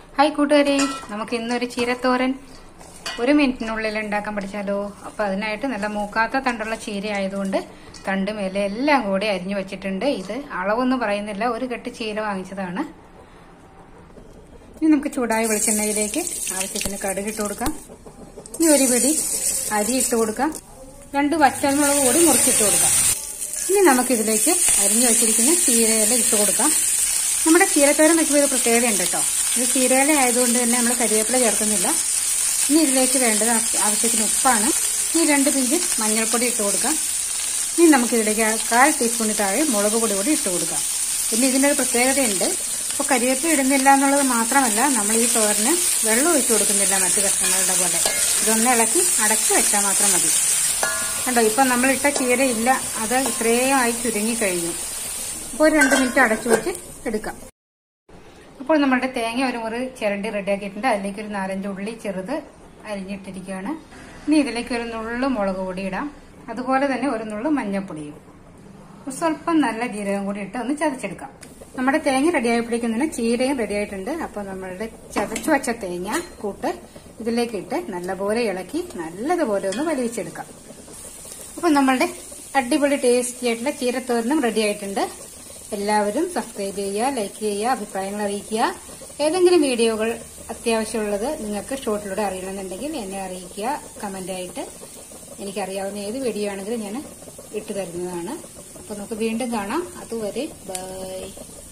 Hi കൂട്ടുകാരെ, നമുക്ക് ഇന്നൊരു ചീരത്തോരൻ 1 മിനിറ്റിനുള്ളിൽ ഉണ്ടാക്കാൻ പഠിച്ചാലോ. അപ്പൊ അതിനായിട്ട് നല്ല മൂക്കാത്ത തണ്ടുള്ള ചീര ആയതുകൊണ്ട് തണ്ടും ഇല എല്ലാം കൂടി അരിഞ്ഞു വെച്ചിട്ടുണ്ട്. ഇത് അളവൊന്നും പറയുന്നില്ല, ഒരു കെട്ട് ചീര വാങ്ങിച്ചതാണ്. ഇനി നമുക്ക് ചൂടായ വെളിച്ചെണ്ണയിലേക്ക് ആവശ്യത്തിന് കടുക് ഇട്ട് കൊടുക്കാം. ഇനി ഒരു പിടി അരി ഇട്ട് കൊടുക്കാം. 2 വറ്റൽമുളക് കൂടി മുറിച്ചിട്ട് കൊടുക്കാം. ഇനി നമുക്കിതിലേക്ക് അരിഞ്ഞു വെച്ചിരിക്കുന്ന ചീരയില ഇട്ട് കൊടുക്കാം. നമ്മുടെ ചീരത്തോരൻ വെക്കുമ്പോൾ ഒരു പ്രത്യേകത ഉണ്ട് കേട്ടോ. ഇത് ചീരയില ആയതുകൊണ്ട് തന്നെ നമ്മൾ കരിവേപ്പില ചേർക്കുന്നില്ല. ഇനി ഇതിലേക്ക് വേണ്ടത് ആവശ്യത്തിന് ഉപ്പാണ്. ഇനി 2 പിഞ്ച് മഞ്ഞൾപ്പൊടി ഇട്ട് കൊടുക്കാം. ഇനി നമുക്കിതിലേക്ക് 1/4 ടീസ്പൂണിന് താഴെ മുളക് പൊടി കൂടി ഇട്ട് കൊടുക്കാം. പിന്നെ ഇതിൻ്റെ ഒരു പ്രത്യേകതയുണ്ട്. ഇപ്പോൾ കരിവേപ്പില ഇടുന്നില്ല എന്നുള്ളത് മാത്രമല്ല, നമ്മൾ ഈ തോരന് വെള്ളം ഒഴിച്ചു കൊടുക്കുന്നില്ല മറ്റു കഷ്ണങ്ങളുടെ പോലെ. ഇതൊന്ന് ഇളക്കി അടച്ചു വെച്ചാൽ മാത്രം മതി. കണ്ടോ, ഇപ്പം നമ്മളിട്ട ചീര ഇല്ല, അത് ഇത്രയും ആയി ചുരുങ്ങിക്കഴിഞ്ഞു. അപ്പോൾ ഒരു 2 മിനിറ്റ് അടച്ചു വെച്ച് എടുക്കാം. അപ്പോൾ നമ്മുടെ തേങ്ങ ഒരു മുറി ചിരണ്ടി റെഡിയാക്കിയിട്ടുണ്ട്. അതിലേക്ക് ഒരു 4-5 ഉള്ളി ചെറുത് അരിഞ്ഞിട്ടിരിക്കുകയാണ്. ഇനി ഇതിലേക്ക് ഒരു നുള്ളു മുളക് പൊടി ഇടാം. അതുപോലെ തന്നെ ഒരു നുള്ളു മഞ്ഞൾപ്പൊടിയും സ്വല്പം നല്ല ജീരകം കൂടി ഇട്ട് ഒന്ന് ചതച്ചെടുക്കാം. നമ്മുടെ തേങ്ങ റെഡിയായപ്പോഴേക്കും തന്നെ ചീരയും റെഡിയായിട്ടുണ്ട്. അപ്പോൾ നമ്മളുടെ ചതച്ചു വച്ച തേങ്ങ കൂട്ട് ഇതിലേക്ക് ഇട്ട് നല്ലപോലെ ഇളക്കി നല്ലതുപോലെ ഒന്ന് വലിച്ചെടുക്കാം. അപ്പോൾ നമ്മളുടെ അടിപൊളി ടേസ്റ്റി ആയിട്ടുള്ള ചീരത്തോരനും റെഡി ആയിട്ടുണ്ട്. എല്ലാവരും സബ്സ്ക്രൈബ് ചെയ്യുക, ലൈക്ക് ചെയ്യുക, അഭിപ്രായങ്ങൾ അറിയിക്കുക. ഏതെങ്കിലും വീഡിയോകൾ അത്യാവശ്യമുള്ളത് നിങ്ങൾക്ക് ഷോർട്ടിലൂടെ അറിയണമെന്നുണ്ടെങ്കിൽ എന്നെ അറിയിക്കുക കമന്റായിട്ട്. എനിക്കറിയാവുന്ന ഏത് വീഡിയോ ആണെങ്കിലും ഞാൻ ഇട്ടു തരുന്നതാണ്. അപ്പോൾ നമുക്ക് വീണ്ടും കാണാം. അതുവരെ ബൈ.